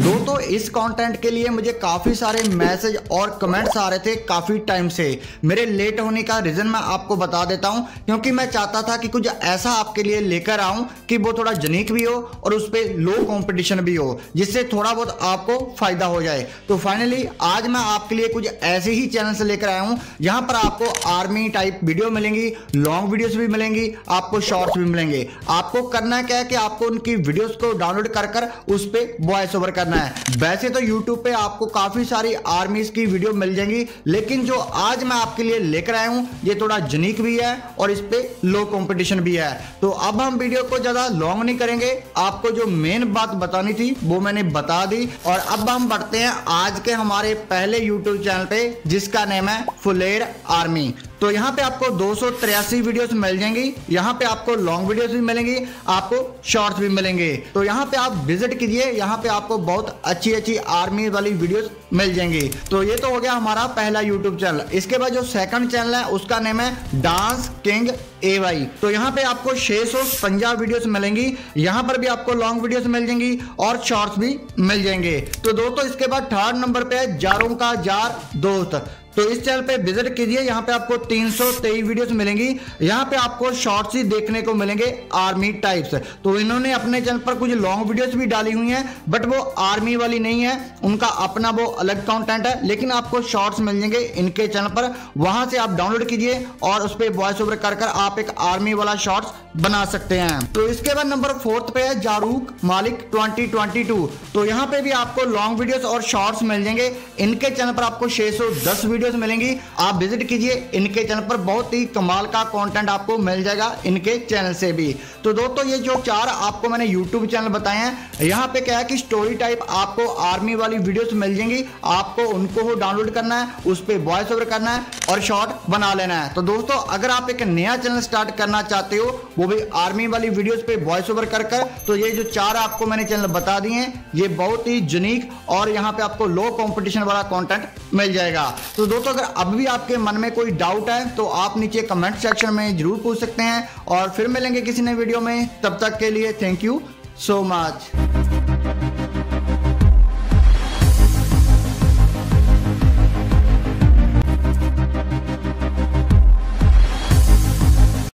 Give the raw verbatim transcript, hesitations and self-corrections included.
दोस्तों इस कंटेंट के लिए मुझे काफ़ी सारे मैसेज और कमेंट्स आ रहे थे काफ़ी टाइम से। मेरे लेट होने का रीज़न मैं आपको बता देता हूं, क्योंकि मैं चाहता था कि कुछ ऐसा आपके लिए लेकर आऊं कि वो थोड़ा यूनिक भी हो और उस पर लो कंपटीशन भी हो, जिससे थोड़ा बहुत आपको फायदा हो जाए। तो फाइनली आज मैं आपके लिए कुछ ऐसे ही चैनल से लेकर आया हूं जहां पर आपको आर्मी टाइप वीडियो मिलेंगी, लॉन्ग वीडियोस भी मिलेंगी, आपको शॉर्ट्स भी मिलेंगे। आपको करना क्या है कि आपको उनकी वीडियोस को डाउनलोड कर कर उस पर वॉइस ओवर करना है। वैसे तो यूट्यूब पे आपको काफी सारी आर्मीज की वीडियो मिल जाएंगी, लेकिन जो आज मैं आपके लिए लेकर आया हूं ये थोड़ा यूनिक भी है और इस पे लो कंपटीशन भी है। तो अब हम वीडियो को ज्यादा लॉन्ग नहीं करेंगे, आपको जो मेन बात बतानी थी वो मैंने बता दी। और अब हम बढ़ते हैं आज के हमारे पहले यूट्यूब चैनल पे, जिसका नेम है फुलेर आर्मी। तो यहाँ पे आपको दो सौ तिरासी वीडियोस मिल जाएंगी, यहाँ पे आपको लॉन्ग वीडियोस भी मिलेंगी, आपको शॉर्ट्स भी मिलेंगे। तो यहाँ पे आप विजिट कीजिए, यहाँ पे आपको बहुत अच्छी अच्छी आर्मी वाली वीडियोस मिल जाएंगी। तो ये तो हो गया हमारा पहला यूट्यूब चैनल। इसके बाद जो सेकंड चैनल है उसका नेम है डांस किंग ए वाई। तो यहाँ पे आपको छह सौ पंजाह वीडियोस मिलेंगी, यहाँ पर भी आपको लॉन्ग वीडियोस मिल जाएंगी और शॉर्ट्स भी मिल जाएंगे। तो दोस्तों इसके बाद थर्ड नंबर पे है जारों का जार दोस्त। तो इस चैनल पे विजिट कीजिए, यहाँ पे आपको तीन सौ तेईस वीडियोस मिलेंगी, यहाँ पे आपको शॉर्ट्स ही देखने को मिलेंगे आर्मी टाइप्स। तो इन्होंने अपने चैनल पर कुछ लॉन्ग वीडियोस भी डाली हुई हैं, बट वो आर्मी वाली नहीं है, उनका अपना वो अलग कंटेंट है, लेकिन आपको शॉर्ट्स मिल जाएंगे इनके चैनल पर। वहां से आप डाउनलोड कीजिए और उस पर वॉइस ओवर कर कर आप एक आर्मी वाला शॉर्ट्स बना सकते हैं। तो इसके बाद नंबर फोर्थ पे है जारूक मालिक ट्वेंटी ट्वेंटी टू। तो यहाँ पे भी आपको लॉन्ग वीडियोस और शॉर्ट्स मिल जाएंगे, इनके चैनल पर आपको छह सौ दस वीडियोस मिलेंगी। आप विजिट कीजिए इनके चैनल पर, बहुत ही कमाल का कंटेंट आपको मिल जाएगा इनके चैनल से भी। तो दोस्तों ये जो चार आपको मैंने यूट्यूब चैनल बताए हैं, यहाँ पे क्या है कि स्टोरी टाइप आपको आर्मी वाली वीडियोस मिल जाएंगी, आपको उनको हो डाउनलोड करना है, उस पर वॉइस ओवर करना है और शॉर्ट बना लेना है। तो दोस्तों अगर आप एक नया चैनल स्टार्ट करना चाहते हो, वो भी आर्मी वाली वीडियोस पे वॉइस ओवर कर कर, तो ये जो चार आपको मैंने चैनल बता दिए हैं ये बहुत ही यूनिक और यहाँ पे आपको लो कंपटीशन वाला कंटेंट मिल जाएगा। तो दोस्तों अगर अब भी आपके मन में कोई डाउट है तो आप नीचे कमेंट सेक्शन में जरूर पूछ सकते हैं, और फिर मिलेंगे किसी नए वीडियो में। तब तक के लिए थैंक यू सो मच।